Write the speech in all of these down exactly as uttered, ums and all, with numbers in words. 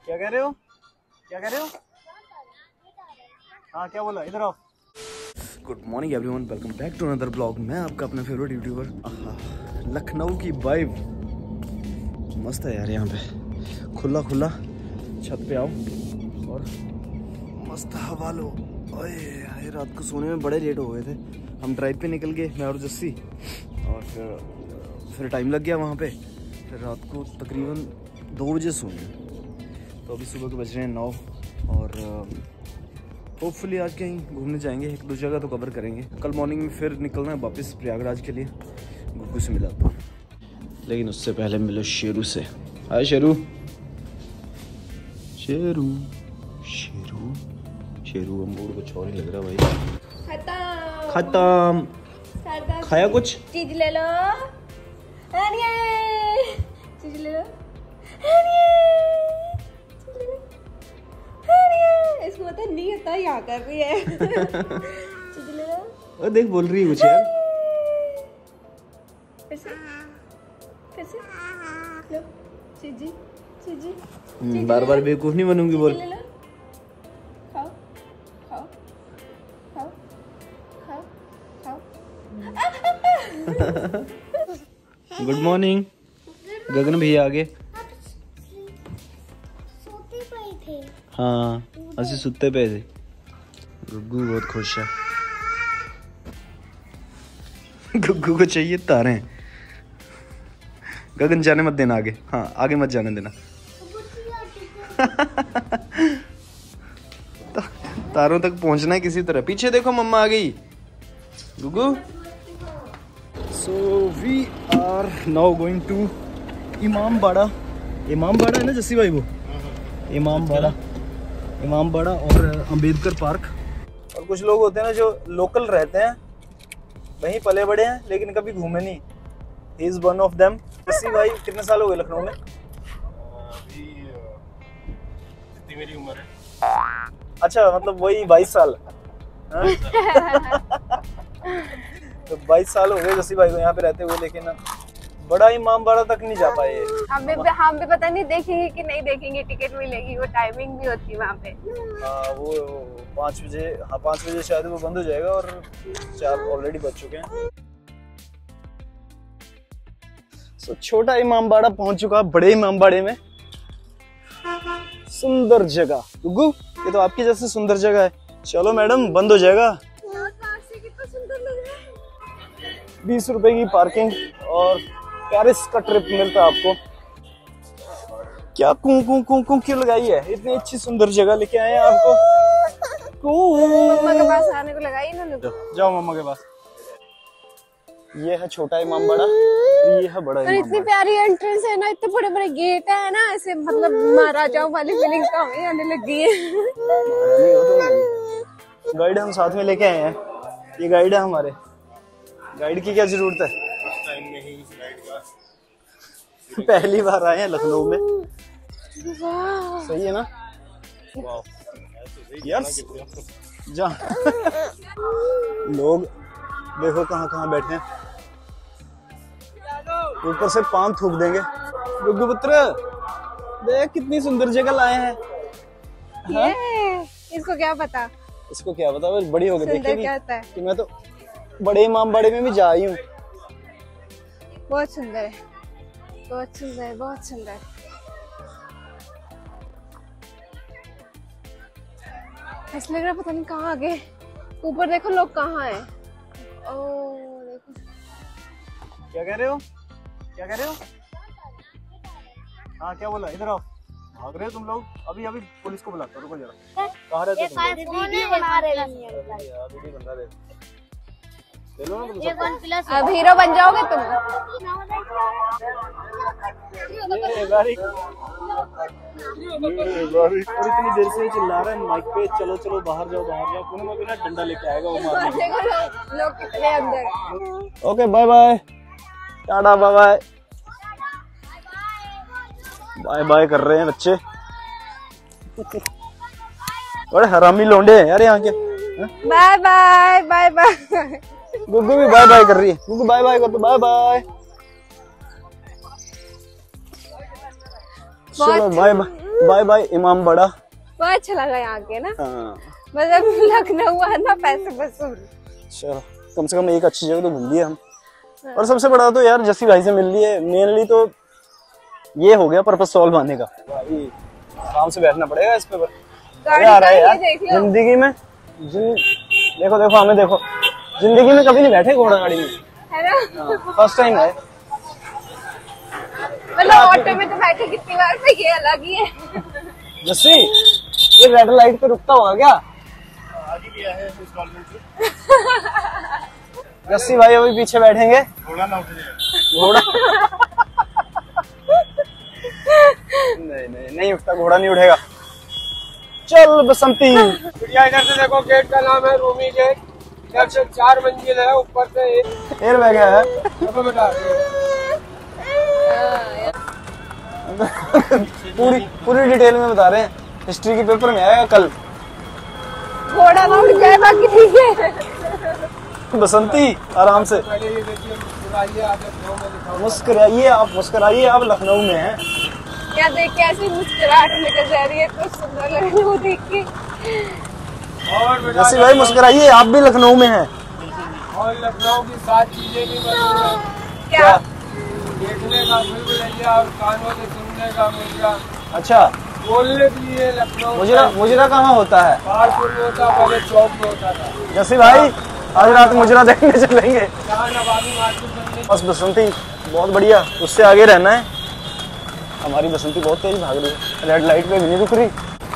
क्या कह रहे हो? क्या कह रहे हो? हाँ क्या बोला? इधर आओ। Good morning everyone, welcome back to another blog. मैं आपका अपना फेवरेट यूट्यूबर। लखनऊ की वाइब मस्त है यार। यहाँ पे खुला खुला छत पे आओ और मस्त हवा लो। ओए रात को सोने में बड़े लेट हो गए थे। हम ड्राइव पे निकल गए, मैं और जस्सी, और फिर फिर टाइम लग गया वहाँ पे। फिर रात को तकरीबन दो बजे सोए। तो अभी सुबह के बज रहे हैं नौ, और होपफुली आज कहीं घूमने जाएंगे, एक दो जगह तो कवर करेंगे। कल मॉर्निंग में फिर निकलना है वापस प्रयागराज के लिए। गुग्गू से मिलाता हूँ, लेकिन उससे पहले मिलो शेरू से। हाय शेरू। शेरू शेरू शेरू अम्बूर कुछ और ही लग रहा है भाई। खत्म खत्म। खाया कुछ? चीज ले लो, चीज ले लो, इसको पता नहीं होता यहाँ कर रही है। चीज ले लो। ओ देख बोल रही है कुछ यार। कैसे कैसे लो चीजी चीजी। बार बार बेवकूफ नहीं बनूंगी। बोल। ले लो, खाओ खाओ खाओ खाओ खाओ। Good morning. गगन भैया आगे। सोते पे थे। हाँ असि सुते पे थे। गुग्गू बहुत खुश है। गुग्गू को चाहिए तारे। गगन जाने मत देना आगे। हाँ आगे मत जाने देना। तारों तक पहुंचना है किसी तरह। पीछे देखो मम्मा आ गई। Guggu. So we are now going to Imambara. Imambara है ना जस्सी भाई? वो इमामबाड़ा इमामबाड़ा और अंबेडकर पार्क। और कुछ लोग होते हैं ना जो लोकल रहते हैं, वहीं पले बड़े हैं, लेकिन कभी घूमे नहीं। He is one of them. Jassi भाई कितने साल हो गए लखनऊ में? अभी जितनी मेरी उम्र है। अच्छा मतलब वही बाईस साल। तो बाईस साल हो गए जस्सी भाई को यहाँ पे रहते हुए, लेकिन बड़ा इमामबाड़ा तक नहीं जा पाए। हम भी हम भी पता नहीं देखेंगे कि नहीं देखेंगे, टिकट मिलेगी, वो टाइमिंग भी होती है वहाँ पे। हाँ वो पाँच बजे हाँ पाँच बजे शायद वो बंद हो जाएगा, और चार ऑलरेडी बज चुके हैं। सो छोटा इमामबाड़ा पहुंच चुका, बड़े इमामबाड़े में। सुंदर जगह। गुग्गू ये तो आपकी जैसे सुंदर जगह है। चलो मैडम बंद हो जाएगा। कितना सुंदर लग रहा है। बीस रुपए की पार्किंग और पेरिस का ट्रिप मिलता है आपको। क्या कूं कूं कूं कूं क्यों लगाई है? इतनी अच्छी सुंदर जगह लेके आए हैं आपको। मम्मा के पास आने को लगाई इन्होंने। जाओ मम्मा के पास। ये है छोटा इमामबाड़ा, ये है बड़ा और इतनी इमामबाड़ा। प्यारी एंट्रेंस है ना, इतने बड़े बड़े गेट है ना, ऐसे मतलब महाराजाओं वाली फीलिंग तो हमें आने लगी है। गाइड हम साथ में लेके आए हैं। ये गाइड है हमारे। गाइड की क्या जरूरत है? टाइम में ही राइड का पहली बार आए हैं लखनऊ में। सही है ना यार? जा लोग देखो कहाँ कहाँ बैठे हैं। ऊपर से पान थूक देंगे। गुग्गू पुत्र देख कितनी सुंदर जगह लाए हैं। ये इसको क्या पता? इसको क्या पता, बस बड़ी होकर सुंदर देखेगी क्या होता है। कि मैं तो बड़े इमामबाड़े में भी जा आई हूँ। बहुत सुंदर है, बहुत सुंदर है, बहुत सुंदर। ऐसा लग रहा पता नहीं कहाँ आ गए। ऊपर देखो लोग कहाँ हैं। ओ देखो। क्या कह रहे हो? क्या कह रहे हो? हाँ क्या बोला? इधर आओ। भाग रहे हो तुम लोग? अभी अभी पुलिस को बुलाता हूँ, रुको जरा। कहाँ रहते हो तुम लोग? वीडियो बना रहे हैं। वीडियो बन रहा है। ले लो ना तुम ये सब। वन प्लस अब हीरो बन जाओगे तुम। ये बारी और इतनी देर से चिल्ला रहा है माइक पे, चलो चलो बाहर जाओ बाहर जाओ। पुणे में भी ना डंडा लेके आएगा वो मारने के लिए। देखो लोग लोग कितने अंदर। Okay bye bye. Tata bye bye. Bye bye कर रहे हैं बच्चे। बड़े हरामी लौंडे हैं यार यहाँ के। Bye bye bye bye. Guggu भी बाय बाय कर रही है। गुग्गू बाय बाय कर दो। Bye bye. चलो bye bye bye bye Imambara. बहुत अच्छा लगा यहाँ के ना, हाँ मतलब लखनऊ आना पैसे वसूल। चलो कम से कम एक अच्छी जगह तो घूम लिए हम। और सबसे बड़ा तो यार जस्सी भाई से मिल लिए, मेनली तो ये हो गया पर्पस सॉल्व आने का। भाई आराम से बैठना पड़ेगा इस पे, गाड़ी आ रहा है का यार ये देख लो। जिंदगी में। जिन... देखो देखो हमें देखो, जिंदगी में कभी नहीं बैठे घोड़ा गाड़ी में, है ना, फर्स्ट टाइम है। मतलब ऑटो में तो बैठे कितनी बार पे, ये अलग ही है। जस्सी ये रेड लाइट पे रुकता होगा क्या? आगे भी है इंस्टॉलमेंट से। जस्सी भाई अभी पीछे बैठेंगे, घोड़ा ना उठ जाए। घोड़ा नहीं नहीं नहीं उठता, घोड़ा नहीं उठेगा। चल बसंती। बढ़िया, इधर से देखो, गेट का नाम है रूमी गेट। इधर से चार मंजिल है, ऊपर से एक एयर बैग है। देखो बेटा। पूरी पूरी डिटेल में बता रहे हैं, हिस्ट्री के पेपर में आएगा कल। घोड़ा ना उठ जाए बाकी ठीक है। बसंती आराम से पहले ये देखिए, मुस्कुराइए, आप लखनऊ में लिखा हुआ है। मुस्कुराइए, आप मुस्कुराइए, आप लखनऊ में हैं। क्या देख के ऐसे मुस्कुराहट निकल जा रही है, तो सुंदर लग रही है वो देख के। और बेटा जस्सी भाई मुस्कुराइए, आप भी लखनऊ में हैं। और लखनऊ की सात चीजें भी मशहूर है। क्या? देखने का भूलभुलैया और कानों से सुनने का मुजरा। अच्छा, बोलने के लिए लखनऊ मुजरा मुजरा कहाँ होता है? पहाड़पुर में होता, पहले चौक में होता था। जस्सी भाई आज रात मुजरा देखने चलेंगे। जहाँ नवाबी मार्केट बनने। बस बसंती बहुत बढ़िया, उससे आगे रहना है। हमारी बसंती बहुत तेज भाग रही है, रेड लाइट पे भी नहीं रुक रही।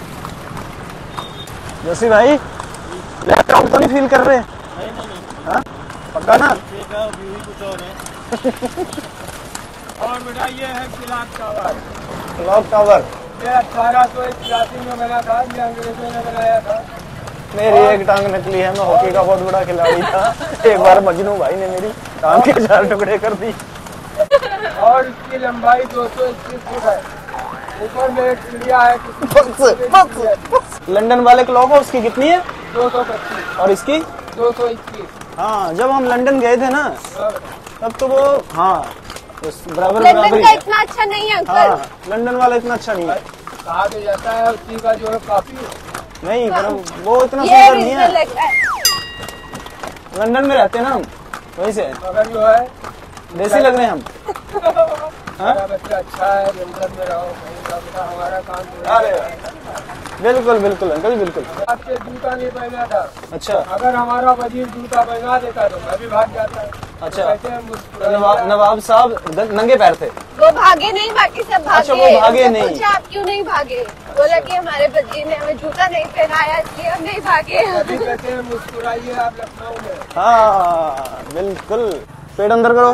जस्सी भाई लेफ्ट आउट तो नहीं फील कर रहे? हाँ पक्का ना? कुछ और है। और बेटा ये है क्लॉक टावर। क्लॉक टावर ये अठारह सौ इक्यासी में बना था, ये अंग्रेजों ने बनाया था। मेरी एक टांग नकली है, मैं हॉकी का बहुत बड़ा खिलाड़ी था। एक बार मजनू भाई ने मेरी टांग के चार टुकड़े कर दी। और इसकी लंबाई दो सौ इक्कीस फुट है। ऊपर में एक चिड़िया है। बस, बस। लंदन वाले क्लॉक हाउस की कितनी है? दो सौ पच्चीस। और इसकी? दो सौ इक्कीस। हाँ जब हम लंदन गए थे ना तब तो वो हाँ उस बराबर लंदन बराबर का ही। इतना अच्छा नहीं है अंकल। हाँ लंदन वाला इतना अच्छा नहीं है। कहा तो जाता है उसी का जो है काफी नहीं पर वो इतना ये सुंदर नहीं रीजनल है। है। लंदन में रहते हैं ना हम, वहीं से मगर जो है देसी लग रहे हैं हम। हमारा बच्चा अच्छा है, लंदन में रहो, कहीं का बेटा हमारा काम तो अरे बिल्कुल बिल्कुल अंकल बिल्कुल। आपसे जूता नहीं पहना था। अच्छा अगर हमारा वजीर जूता पहना देता तो मैं भी भाग जाता। अच्छा। कहते हैं मुस्कुराइए। नवाब नवाब साहब द- नंगे पैर थे। वो भागे नहीं, बाकी सब भागे। अच्छा, वो भागे उनसे नहीं। पूछा, आप क्यों नहीं भागे? बोला कि हमारे वजीर ने हमें जूता नहीं पहनाया, इसलिए हम नहीं भागे। अभी कहते हैं मुस्कुराइए आप लखनऊ में। हाँ बिल्कुल। पेट अंदर करो।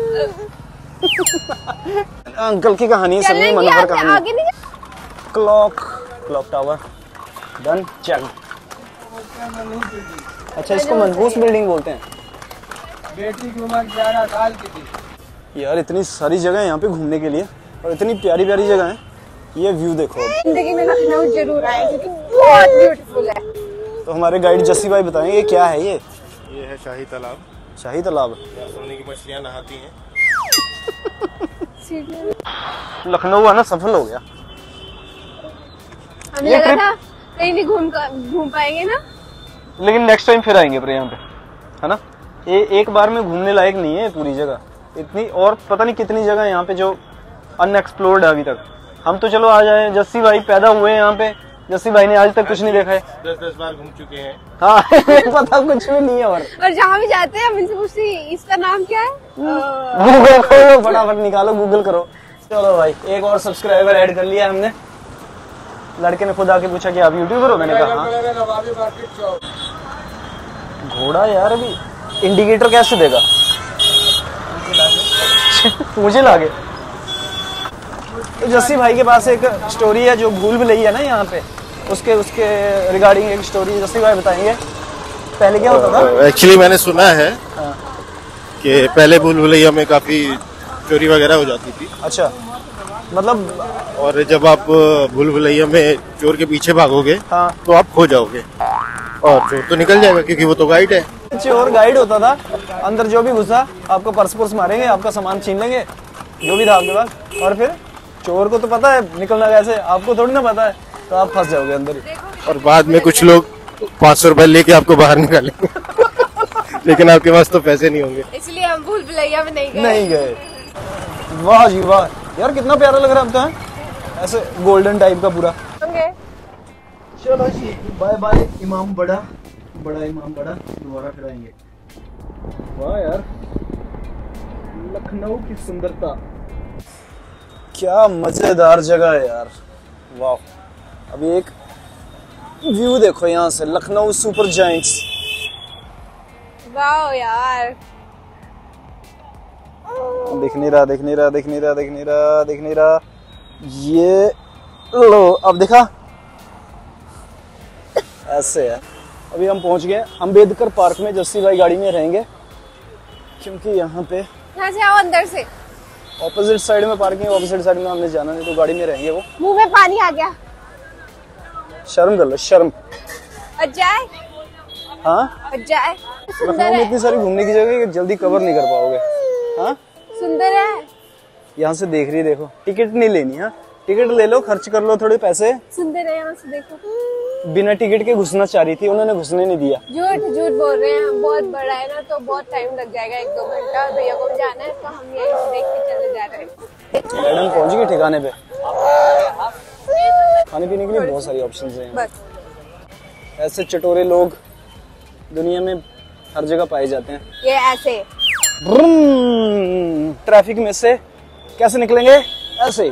अंकल की कहानी है, सभी मनोहर चलेंगे कहानी। आगे नहीं जा- क्लॉक क्लॉक टावर डन चल। अच्छा इसको मनहूस बिल्डिंग बोलते हैं। बेटी की उम्र ग्यारह साल की थी। यार इतनी सारी जगह है यहाँ पे घूमने के लिए और इतनी प्यारी प्यारी जगह है। ये व्यू देखो अब। जिंदगी में लखनऊ जरूर आए क्योंकि बहुत ब्यूटीफुल है। तो हमारे गाइड जस्सी भाई बताएंगे क्या है ये? ये है शाही तालाब। शाही तालाब। यहाँ सोने की मछलियाँ नहाती हैं। लखनऊ आना सफल हो गया। हमें ये लगा trip- था कहीं नहीं घूम कर- घूम पाएंगे ना। लेकिन नेक्स्ट टाइम फिर आएंगे पर यहाँ पे, है ना? ये एक बार में घूमने लायक नहीं है पूरी जगह इतनी, और पता नहीं कितनी जगह यहाँ पे जो अनएक्सप्लोर्ड है अभी तक। हम तो चलो आ जाए, जस्सी भाई पैदा हुए हैं यहाँ पे, जस्सी भाई ने आज तक कुछ नहीं देखा है। दस दस बार घूम चुके हैं। हाँ पता कुछ भी नहीं है। और और जहाँ भी जाते हैं हम इनसे पूछते हैं इसका नाम क्या है। अ, गूगल करो, फटाफट निकालो, गूगल करो। चलो भाई एक और सब्सक्राइबर ऐड कर लिया हमने। लड़के ने खुद आके पूछा कि आप यूट्यूबर हो? मैंने कहा हाँ। नवाबी मार्केट चौक। घोड़ा यार अभी इंडिकेटर कैसे देगा? मुझे लागे। तो जस्सी भाई के पास एक स्टोरी है जो भूल भुलैया है ना यहाँ पे, उसके उसके रिगार्डिंग एक स्टोरी जस्सी भाई बताएंगे। पहले क्या होता था? एक्चुअली मैंने सुना है हाँ। कि पहले भूल भुलैया में काफी चोरी वगैरह हो जाती थी। अच्छा मतलब और जब आप भूल भुलैया में चोर के पीछे भागोगे हाँ तो आप खो जाओगे और चोर तो निकल जाएगा क्योंकि वो तो गाइड है। चोर गाइड होता था, अंदर जो भी घुसा आपको पर्स पुर्स मारेंगे, आपका सामान छीन लेंगे जो भी था आपके पास, और फिर चोर को तो पता है निकलना कैसे, आपको थोड़ी ना पता है, तो आप फंस जाओगे अंदर ही। और बाद में कुछ लोग पाँच सौ रुपए लेके आपको बाहर निकालेंगे लेकिन आपके पास तो पैसे नहीं होंगे, इसलिए हम भूल भुलैया में नहीं गए। नहीं गए। वाह जी वाह यार, कितना प्यारा लग रहा है अब तो, है ऐसे गोल्डन टाइप का पूरा। होंगे। चलो जी बाय बाय इमाम बड़ा, बड़ा इमाम बड़ा, दोबारा फिर आएंगे। वाह यार, लखनऊ की सुंदरता, क्या मजेदार जगह है यार। वाह, अभी एक व्यू देखो यहाँ से, लखनऊ सुपर जायंट्स। वाह यार, दिख नहीं रहा, दिख नहीं रहा, दिख नहीं रहा, दिख नहीं रहा, दिख नहीं रहा। ये लो, अब दिखा, ऐसे है। अभी हम पहुंच गए अंबेडकर पार्क में। जस्सी भाई गाड़ी में रहेंगे क्योंकि यहाँ पे यहाँ से आओ अंदर से। ऑपोजिट साइड में पार्किंग, ऑपोजिट साइड में हमने जाना नहीं, तो गाड़ी में रहेंगे। वो मुंह में पानी आ गया। शर्म कर लो, शर्म। अजाए हाँ, अजाए सुंदर लखनऊ में है, इतनी सारी घूमने की जगह है कि जल्दी कवर नहीं कर पाओगे। हाँ, सुंदर है, यहाँ से देख रही, देखो टिकट नहीं लेनी। हाँ, टिकट ले लो, खर्च कर लो थोड़े पैसे। सुंदर है, यहाँ से देखो। बिना टिकट के घुसना चाह रही थी, उन्होंने घुसने नहीं दिया। झूठ झूठ बोल रहे हैं, बहुत बड़ा है ना, तो बहुत टाइम लग जाएगा, एक दो घंटा। भैया को भी जाना है, तो हम यहीं से देख के चले जा रहे हैं। मैडम पहुंच गई ठिकाने पे। खाने पीने के लिए बहुत सारी ऑप्शंस हैं। बस ऐसे चटोरे लोग दुनिया में हर जगह पाए जाते हैं। ये ऐसे ब्रूम, ट्रैफिक में से कैसे निकलेंगे? ऐसे।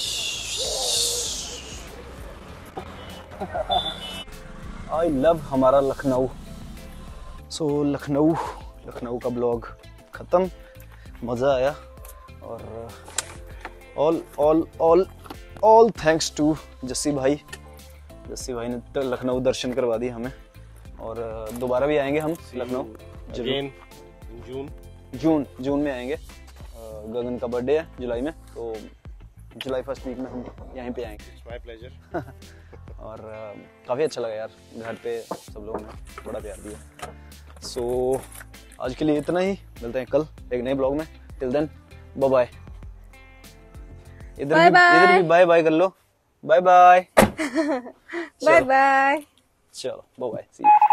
आई लव हमारा लखनऊ। सो so, लखनऊ लखनऊ का ब्लॉग खत्म, मजा आया। और all all all all thanks to Jassi भाई। जस्सी भाई ने तो लखनऊ दर्शन करवा दिए हमें, और दोबारा भी आएंगे हम लखनऊ अगेन जून जून जून में आएंगे। गगन का बर्थडे है जुलाई में, तो जुलाई फर्स्ट वीक में हम यहीं पे आएंगे। It's my pleasure. और uh, काफ़ी अच्छा लगा यार, घर पे सब लोगों ने बड़ा प्यार दिया। सो so, आज के लिए इतना ही, मिलते हैं कल एक नए ब्लॉग में। Till then bye bye. इधर भी इधर भी बाय बाय कर लो। Bye bye. Bye bye. चलो बाय बाय, सी यू।